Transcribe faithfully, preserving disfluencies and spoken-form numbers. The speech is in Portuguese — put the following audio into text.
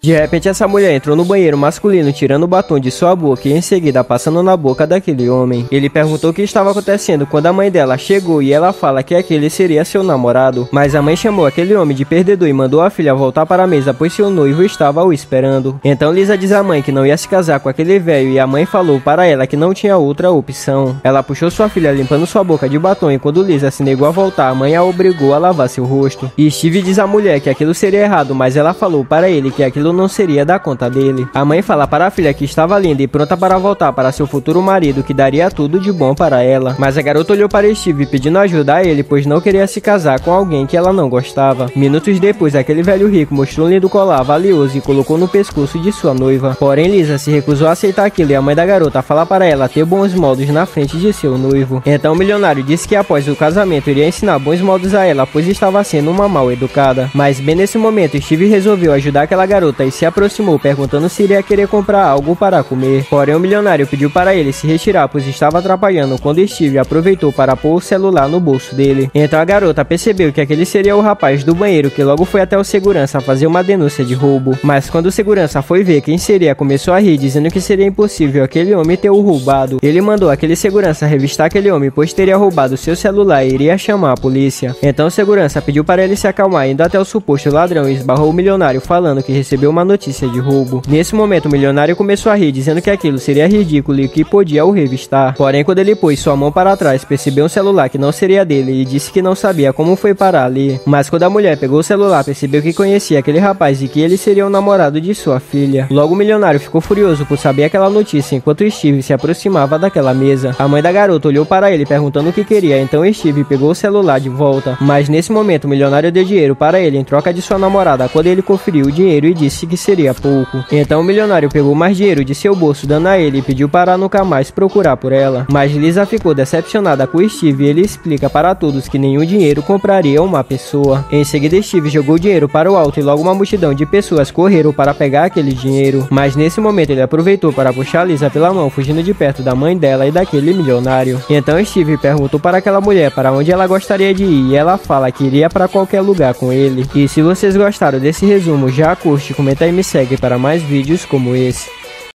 De repente essa mulher entrou no banheiro masculino tirando o batom de sua boca e em seguida passando na boca daquele homem. Ele perguntou o que estava acontecendo quando a mãe dela chegou e ela fala que aquele seria seu namorado. Mas a mãe chamou aquele homem de perdedor e mandou a filha voltar para a mesa pois seu noivo estava o esperando. Então Lisa diz à mãe que não ia se casar com aquele velho e a mãe falou para ela que não tinha outra opção. Ela puxou sua filha limpando sua boca de batom e quando Lisa se negou a voltar, a mãe a obrigou a lavar seu rosto. E Steve diz à mulher que aquilo seria errado, mas ela falou para ele que aquilo não seria da conta dele. A mãe fala para a filha que estava linda e pronta para voltar para seu futuro marido, que daria tudo de bom para ela. Mas a garota olhou para Steve pedindo ajuda a ele, pois não queria se casar com alguém que ela não gostava. Minutos depois, aquele velho rico mostrou um lindo colar valioso e colocou no pescoço de sua noiva. Porém, Lisa se recusou a aceitar aquilo e a mãe da garota fala para ela ter bons modos na frente de seu noivo. Então o milionário disse que após o casamento iria ensinar bons modos a ela, pois estava sendo uma mal educada. Mas bem nesse momento, Steve resolveu ajudar aquela garota e se aproximou perguntando se iria querer comprar algo para comer. Porém, o milionário pediu para ele se retirar, pois estava atrapalhando quando Steve aproveitou para pôr o celular no bolso dele. Então a garota percebeu que aquele seria o rapaz do banheiro, que logo foi até o segurança fazer uma denúncia de roubo. Mas quando o segurança foi ver quem seria, começou a rir, dizendo que seria impossível aquele homem ter o roubado. Ele mandou aquele segurança revistar aquele homem, pois teria roubado seu celular e iria chamar a polícia. Então o segurança pediu para ele se acalmar, indo até o suposto ladrão e esbarrou o milionário falando que recebeu uma notícia de roubo. Nesse momento o milionário começou a rir, dizendo que aquilo seria ridículo e que podia o revistar. Porém, quando ele pôs sua mão para trás, percebeu um celular que não seria dele e disse que não sabia como foi parar ali. Mas quando a mulher pegou o celular, percebeu que conhecia aquele rapaz e que ele seria o namorado de sua filha. Logo o milionário ficou furioso por saber aquela notícia enquanto Steve se aproximava daquela mesa. A mãe da garota olhou para ele perguntando o que queria, então Steve pegou o celular de volta. Mas nesse momento o milionário deu dinheiro para ele em troca de sua namorada quando ele conferiu o dinheiro e disse que seria pouco. Então o milionário pegou mais dinheiro de seu bolso dando a ele e pediu para nunca mais procurar por ela. Mas Lisa ficou decepcionada com Steve e ele explica para todos que nenhum dinheiro compraria uma pessoa. Em seguida Steve jogou o dinheiro para o alto e logo uma multidão de pessoas correram para pegar aquele dinheiro. Mas nesse momento ele aproveitou para puxar Lisa pela mão, fugindo de perto da mãe dela e daquele milionário. Então Steve perguntou para aquela mulher para onde ela gostaria de ir e ela fala que iria para qualquer lugar com ele. E se vocês gostaram desse resumo, já curte, comenta e me segue para mais vídeos como esse.